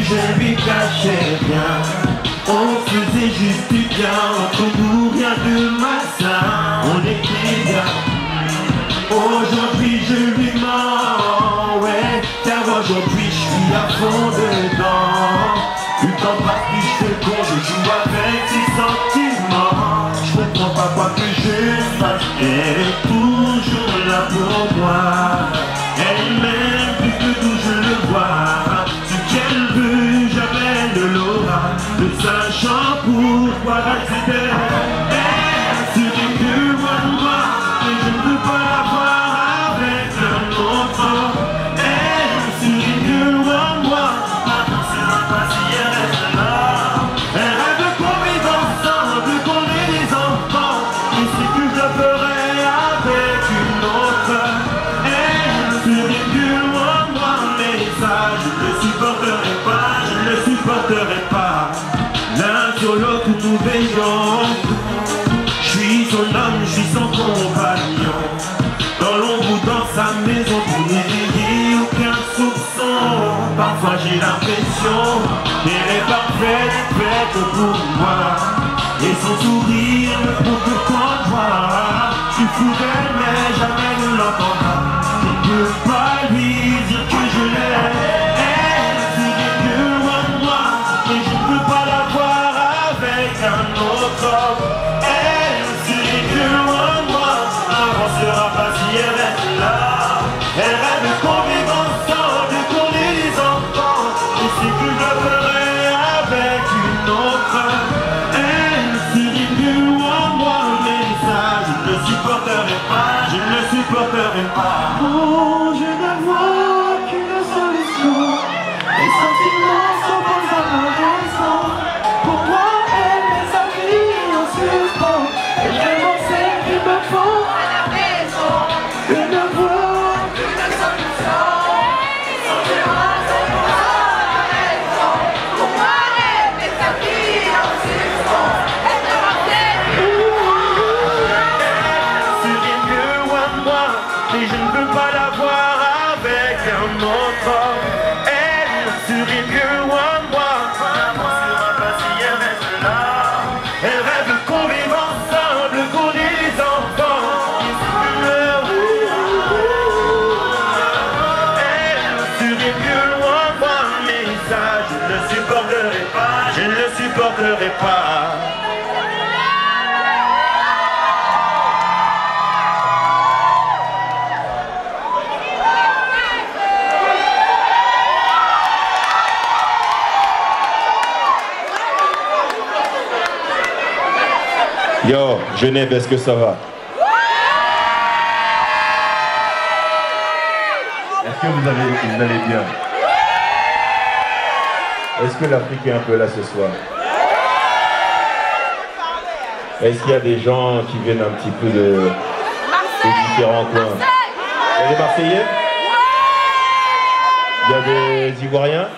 je lui cachais rien. On faisait juste du bien, entre nous rien de malsain. On était bien. Aujourd'hui je lui mens, ouais, car aujourd'hui je suis à fond dedans. Du temps passe plus je fais le con, je joue avec ses sentiments. Je comprends pas quoi que je fasse, elle est toujours là pour moi. Elle m'aime plus que d'où je le vois. Ce qu'elle veut, jamais ne l'aura. Ne sachant pourquoi c'était elle, serait que moi, mais je ne peux pas la voir avec un autre. Elle serait que moi, maintenant c'est un pas si elle reste là. Elle rêve qu'on vive ensemble, qu'on ait des enfants, et c'est que je le ferai avec une autre. Elle serait que moi, mais ça je ne le supporterai pas, je ne le supporterai pas. L'un sur l'autre nous veillons. Je suis son homme, je suis son compagnon. Dans l'ombre ou dans sa maison, pour n'éveiller aucun soupçon. Parfois j'ai l'impression qu'elle est parfaite, faite pour moi. Et son sourire me prouve qu'en moi. Je suis fou d'elle, mais jamais ne l'entendra. Je ne peux pas lui dire que je l'aime. Elle serait que moi, mais je ne peux pas la voir avec un autre homme. Elle serait que moi, n'avancera pas si elle reste là. Elle rêve qu'on vive ensemble, qu'on ait des enfants, et c'est que je le ferai avec une autre. Elle serait que moi, mais ça je ne le supporterai pas, je ne le supporterai pas. Oh, je ne vois qu'une solution. Les sentiments sont bons à ma raison. Pour moi, elle met sa vie en suspens. Et vraiment c'est qu'il me faut à la maison. Je ne vois qu'une solution. Les sentiments sont bons à ma raison. Pour moi, elle met sa vie en suspens. Elle vraiment c'est qu'il me faut. Elle serait mieux moi, mais je ne veux pas la voir avec un autre homme. Elle serait mieux moi, n'avancera pas si elle reste là. Elle rêve qu'on vive ensemble, qu'on ait des enfants, et c'est que elle serait mieux moi, mais ça je ne le supporterai pas, je ne le supporterai pas. Yo, Genève, est-ce que ça va? Est-ce que vous allez bien? Est-ce que l'Afrique est un peu là ce soir? Est-ce qu'il y a des gens qui viennent un petit peu de différents coins? Il y a des Marseillais? Il y a des Ivoiriens?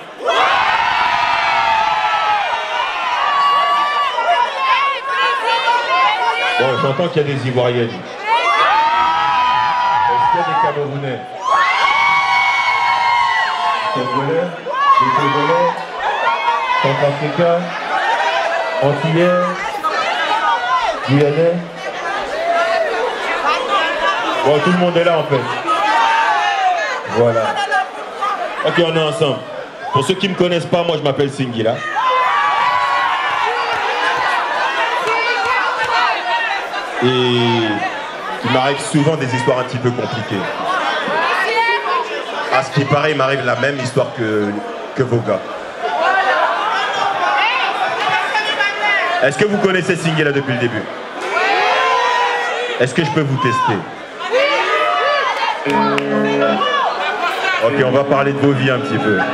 Bon, j'entends qu'il y a des Ivoiriennes. Est-ce qu'il y a des Camerounais? Congolais? Des Congolais? Centrafricains? Antillais? Guyanais? Bon, tout le monde est là en fait. Voilà. Ok, on est ensemble. Pour ceux qui ne me connaissent pas, moi je m'appelle Singila. Et il m'arrive souvent des histoires un petit peu compliquées. À ce qui paraît, il m'arrive la même histoire que vos gars. Est-ce que vous connaissez Singela depuis le début? Est-ce que je peux vous tester? Ok, on va parler de vos vies un petit peu.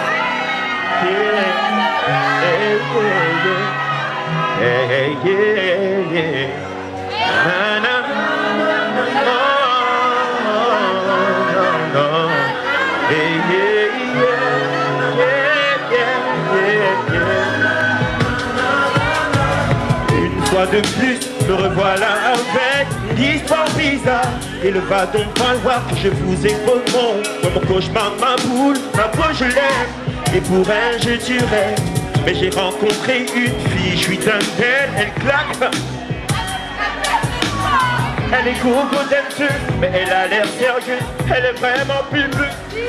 Une fois de plus, me revoilà avec une histoire bizarre. Et le va donc falloir que je vous ai comme mon cauchemar, ma boule, ma peau je l'aime. et pour elle je tuerais. Mais j'ai rencontré une fille, je suis dingue d'elle, elle claque. Elle est gogo danseuse, mais elle a l'air sérieuse, elle est vraiment pulpeuse.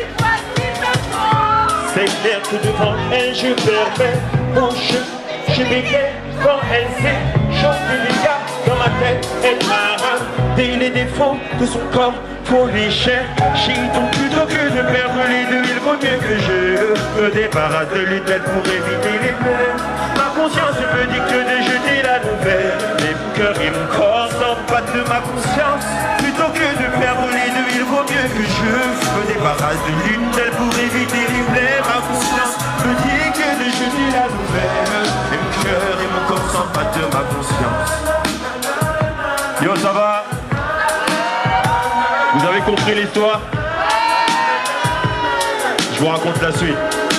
C'est clair que devant elle je perds mon jeu, je m'éclaire quand elle sait chanter les gars. Dans ma tête, elle m'a raté les défauts de son corps pour les chercher. Donc plutôt que de perdre les deux, il vaut mieux que je me débarrasse de l'une d'elles pour éviter les pleurs. Ma conscience me dicte de jeter la nouvelle, mais mon cœur et mon corps s'empattent de ma conscience. Plutôt que de perdre les deux, il vaut mieux que je me débarrasse de l'une d'elles pour éviter les plaies. Ma conscience me dit que de jeter la nouvelle, mais mon cœur et mon corps s'empattent de ma conscience. Yo, ça va? Vous avez compris l'histoire? Je vous raconte la suite.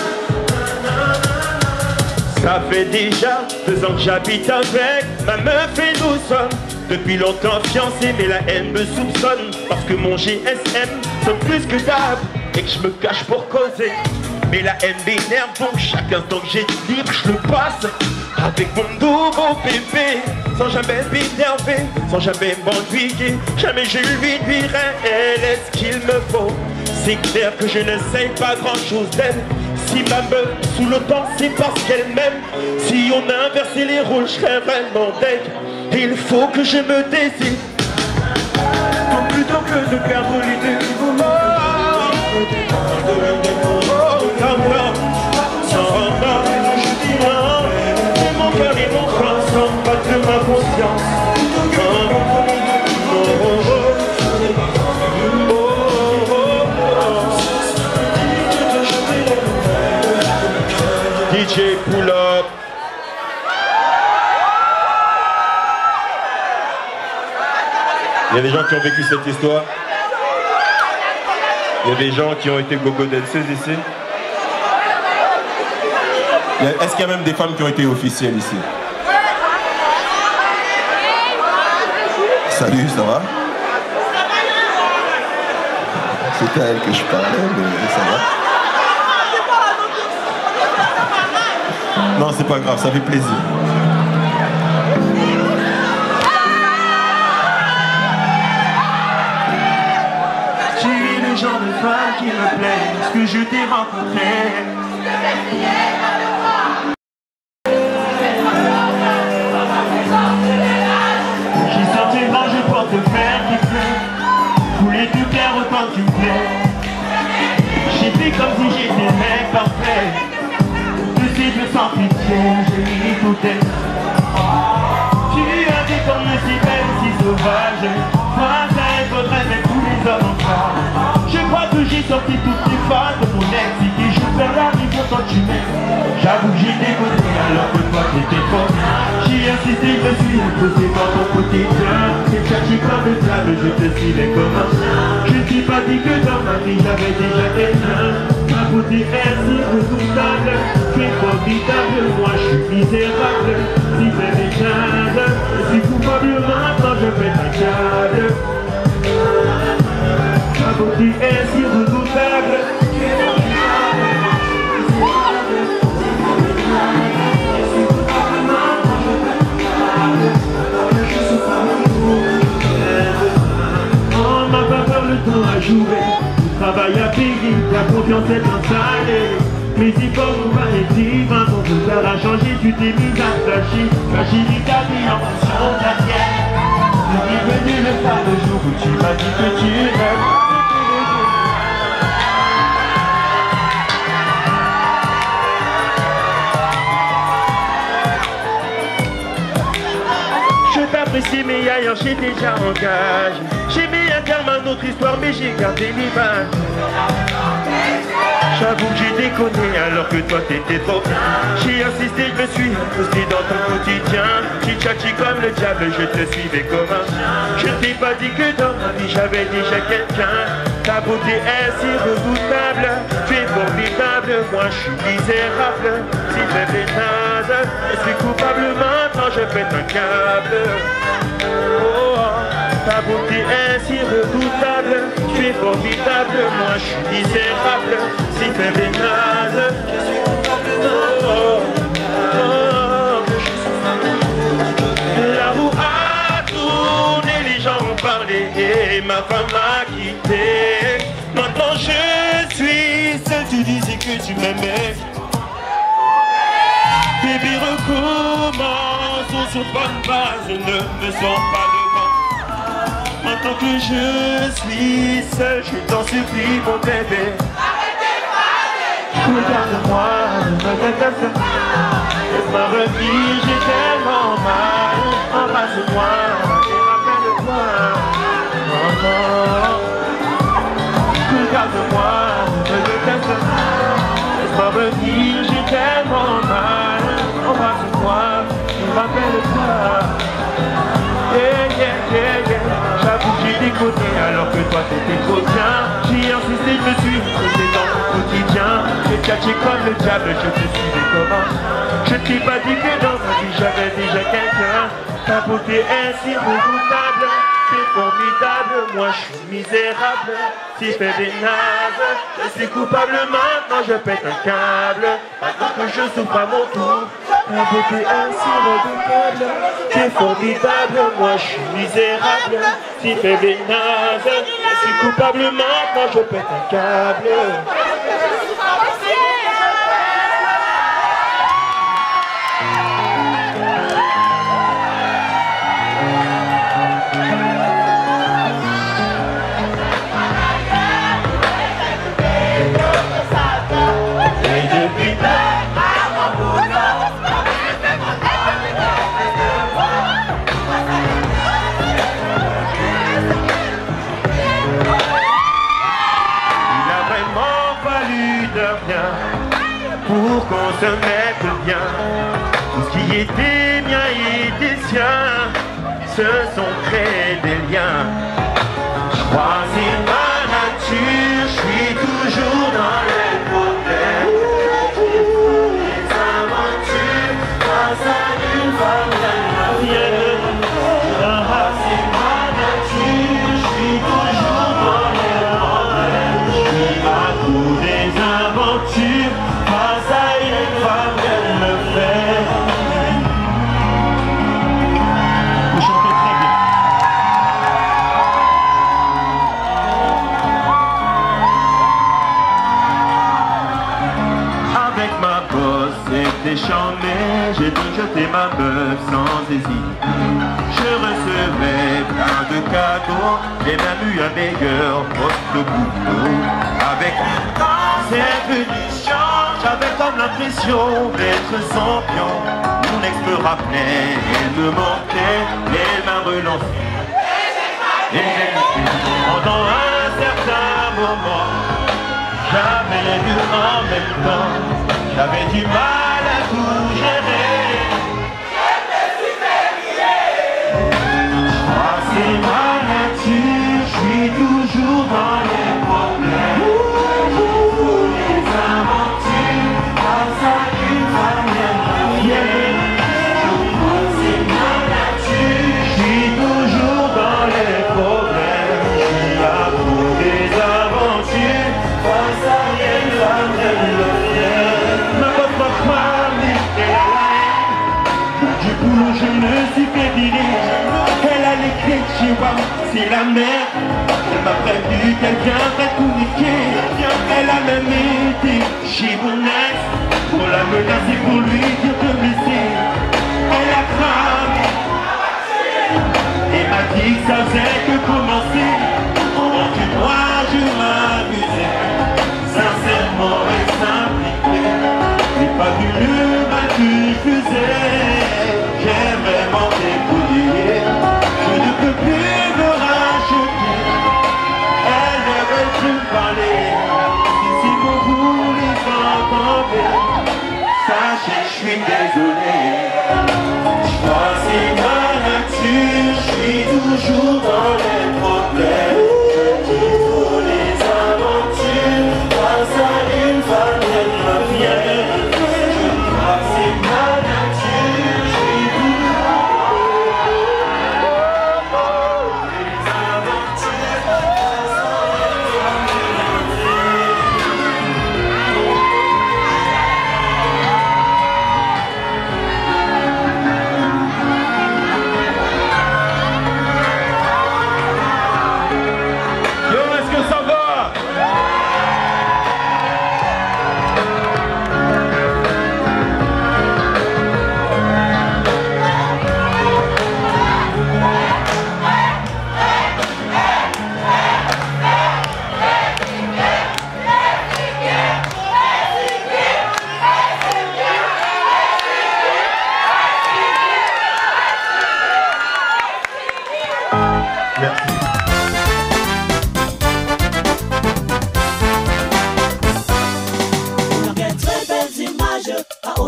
Ça fait déjà 2 ans que j'habite avec ma meuf et nous sommes depuis longtemps fiancés, mais la haine me soupçonne parce que mon GSM sonne plus que d'hab et que je me cache pour causer. Mais la haine m'énerve, donc chaque instant que j'ai libre, je le passe avec mon nouveau bébé, sans jamais m'énerver, sans jamais m'ennuyer. Jamais je lui dirai, elle est ce qu'il me faut. C'est clair que je ne sais pas grand chose d'elle. Si ma meuf sous le temps, c'est parce qu'elle m'aime. Si on a inversé les rôles, je serais vraiment deg. Il faut que je me décide. Donc plutôt que de perdre les deux, mon cœur et mon corps s'empattent de ma conscience. DJ pull up. Il y a des gens qui ont vécu cette histoire. Il y a des gens qui ont été gogo danseuses ici. Est-ce qu'il y a même des femmes qui ont été officielles ici? Salut, ça va? C'était à elle que je parlais, mais ça va. Non, c'est pas grave, ça fait plaisir. Tu es le genre de femme qui me plaît, ce que je t'ai rencontré. J'ai sorti le vent, je porte te faire kiffer. Voulais tout faire autant que tu me plais. J'ai fait comme si j'étais le mec parfait. De ces deux sans pitié, j'ai mis tout elle. Tu as des cornes si belles, si sauvages. Face à elle, faudrait mettre tous les hommes en face. Je crois que j'ai sorti toutes les phases de mon ex. Si tes jours vers la vie pour quand tu m'aimes. J'avoue que j'ai déconné alors que toi t'étais trop. J'ai insisté, je me suis imposé dans ton quotidien. C'est cherché comme le diable, je te suivais comme un chien. Je ne t'ai pas dit que dans ma vie j'avais déjà quelqu'un. Ma beauté est si redoutable. Tu es formidable, moi je suis misérable. Si c'est méchable, je suis coupablement quand je fais ta câble. Ma beauté est si redoutable. On m'a pas peur, le temps à jouer. Le travail à payer, la confiance est installée. Mais il faut vous arrêter, 20 ans de faire à changer, tu t'es mis à flasher. Fragilité ta vie en fonction de la tienne. Je suis venu le faire le jour où tu m'as dit que tu m'aimes. Je t'apprécie mais ailleurs j'ai déjà engagé. J'ai mis un terme à notre histoire mais j'ai gardé l'image. J'avoue que j'ai déconné alors que toi t'étais trop. J'ai insisté, je me suis imposé dans ton quotidien. Tchatchi comme le diable, je te suivais comme un chien. Je t'ai pas dit que dans ma vie j'avais déjà quelqu'un. Ta beauté est si redoutable. Tu es formidable, moi je suis misérable. Si j'ai pétade, je suis coupablement quand je pète un câble. Oh, ta beauté est si redoutable. Tu es formidable, moi je suis misérable, si faible et naze. La roue a tourné, les gens ont parlé et ma femme m'a quitté. Maintenant je suis seul, tu disais que tu m'aimais. Bébé recommence, on sur bonne base, je ne me sens pas devant. Maintenant que je suis seul, je t'en supplie mon bébé. Regarde-moi, laisse-moi revenir, j'ai tellement mal. Embrasse-moi et rappelle-moi. Regarde-moi, laisse-moi revenir, j'ai tellement mal. Embrasse-moi et rappelle-moi. J'avoue que j'ai déconné alors que toi t'étais trop bien. J'ai insisté, je me suis posé dans mon quotidien. J'ai catché comme le diable, je te suivais comment. Je t'ai pas dit que dans ma vie j'avais déjà quelqu'un. Ta beauté est si redoutable, c'est formidable. Moi je suis misérable, si faible et naze. Je suis coupable maintenant, je pète un câble. Maintenant que je souffre à mon tour. Ta beauté est si redoutable, c'est formidable. Moi je suis misérable, si faible et naze. Je suis coupable maintenant, je pète un câble. Pour qu'on se mette bien, tout ce qui était mien était sien, se sont créés des liens. Je crois que c'est ma nature, je suis toujours dans les problèmes. Les aventures face à une femme rien. C'est ma nature, je suis toujours dans les problèmes. Je suis à bout des aventures. Face à une femme, elle me fait. Vous chantez très bien. Avec ma bosse, c'était chambé. J'ai dû jeter ma meuf sans hésiter. Je recevais plein de cadeaux et même eu un meilleur poste de boulot. Avec cette punition, j'avais comme l'impression d'être son pion. Mon ex me rappelait, elle me manquait, elle m'a relancé. Et pendant un certain moment, j'avais les deux en même temps. J'avais du mal à tout gérer. C'est ma nature, je suis toujours dans les problèmes. Les aventures, face à une femme c'est ma nature, je suis toujours dans les problèmes. Je suis à bout des aventures, face à une femme ma propre femme et la haine. Du boulot, je me suis fait virer. Elle a les clés de chez moi, c'est la mère. Elle m'a prévenu qu'elle viendrait tout niquer. Elle a même été chez mon ex pour la menacer, pour lui dire de me laisser. Elle a cramé et m'a dit que ça faisait que commencer. Pendant que moi je m'amusais, sincèrement et s'impliquer. Mais pas vu le mal que je faisais. J'ai vraiment débrouillé. Je ne peux plus me racheter. Elle ne veut plus parler. Si vous voulez s'entendre, sachez que je suis désolé. Je crois que c'est ma nature, je suis toujours dans les problèmes. Je dis pour les aventures, face à une femme, elle me vient. Je crois que c'est ma nature, je suis toujours dans les aventures.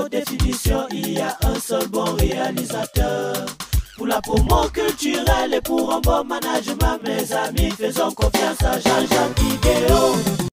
haute définition, il y a un seul bon réalisateur. Pour la promo culturelle et pour un bon management, mes amis, faisons confiance à Jean-Jacques Idéo.